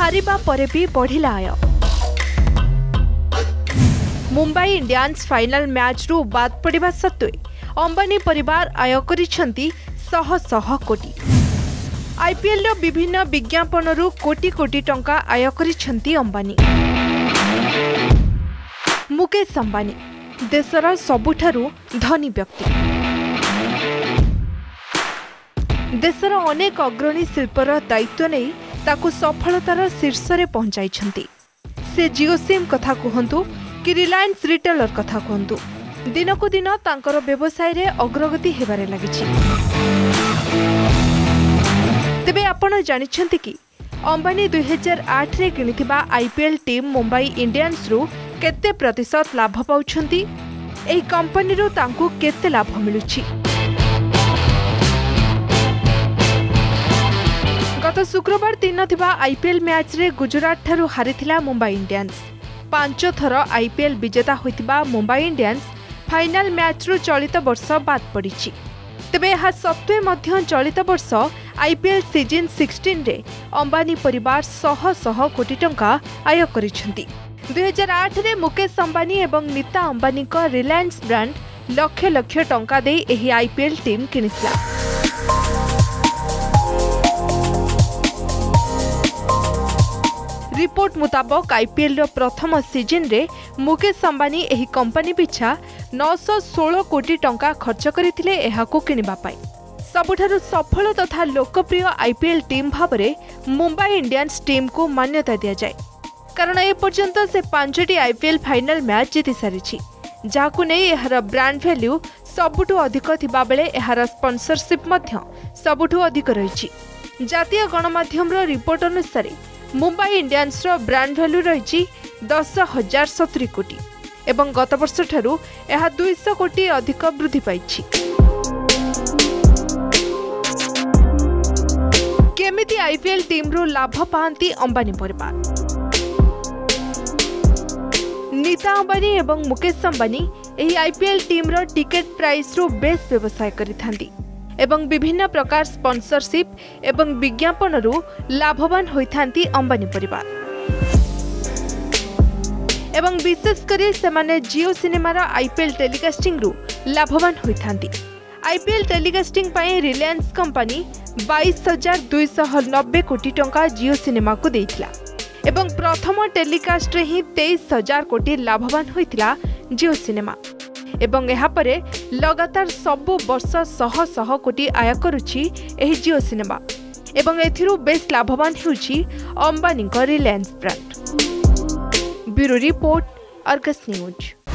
हारिबा परे भी बढ़िला आय। मुंबई इंडियंस फाइनल मैच रु बाद पड़िबा सत्वे अंबानी परिवार आय करिसेंती शह शह कोटी। आईपीएल विभिन्न विज्ञापन रु कोटी कोटी टंका आय करिसेंती अंबानी। मुकेश अंबानी देशर सबुठारु धनी व्यक्ति। देशर अनेक अग्रणी शिल्पर दायित्व नहीं ताकू सफलतार शीर्ष रे पहुंचाइछंती। से जियो सिम कथा कहंतु कि रिलायंस रिटेलर कथा कहंतु दिनकू दिन तांकर व्यवसाय रे अग्रगति हेबारे लागिछि। तेबे आपण जानिछंती कि अंबानी 2008 रे किनिथिबा आईपीएल टीम मुंबई इंडियंस रु केते प्रतिशत लाभ पाउछंती? एही कंपनी रु तांकू केते लाभ मिलुछि? गत शुक्रवार दिन थिबा आईपीएल मैच रे गुजरात ठारू हारिथिला मुंबई इंडियंस। 5 थर आईपीएल विजेता होइतिबा मुंबई इंडियंस फाइनल मैच रु चलित वर्ष बाद पड़िछि। तेबे यह सत्वे मध्य चलित वर्ष आईपीएल सीजन 16 रे अंबानी परिवार शह शह कोटी टंका आय करिसेंती। 2008 रे मुकेश अंबानी एवं नीता अंबानी को रिलायंस ब्रांड लक्ष लक्ष टंका दे एही आईपीएल टीम किनिथिला। रिपोर्ट मुताबक आईपीएल प्रथम सीजन रे मुकेश अंबानी एही कंपनी पिछा 916 कोटी टंका खर्च करथिले एहाको किनिबा पाई। सबुठारु सफल तथा लोकप्रिय आईपीएल टीम भाबरे मुंबई इंडियंस टीम को मान्यता दिया जाए, कारण ए पर्यंत से 5टी आईपीएल फाइनल मैच जीति सारिछि, जाहाकु नै एहार ब्रांड वैल्यू सबुठु अधिक थिबा बेले एहार स्पॉन्सरशिप मध्य सबुठु अधिक रहिछि। जातीय गणमाध्यम रिपोर्ट अनुसार मुंबई इंडियंस रो ब्रांड वैल्यू रहिछि 10,070 कोटी एवं गत वर्ष ठारू एहा 200 कोटी अधिक वृद्धि पाइछि। केमिति आईपीएल टीम रो लाभ पांती अंबानी परिवार? नीता अंबानी एवं मुकेश अंबानी एही आईपीएल टीम रो टिकेट प्राइस रो बेस व्यवसाय करिथांती एवं विभिन्न प्रकार स्पॉन्सरशिप एवं विज्ञापन रु लाभवान होइथांती अंबानी परिवार। एवं विशेष करी सेमाने जियो सिनेमार आईपीएल टेलीकास्टिंग रु लाभवान होइथांती। आईपीएल टेलीकास्टिंग पई रिलायंस कंपनी 22,290 कोटी टंका जियो सिनेमा को देइथिला एवं प्रथम टेलीकास्ट रे ही 23,000 कोटी लाभवान होइथिला जियो सिनेमा एवं एहा परे लगातार सबु वर्ष शह शह कोटी आय करुछि एही जियो सिनेमा एवं एथिरु बेस लाभवान हेउछि अंबानी को Reliance brand. Bureau report, Argus news.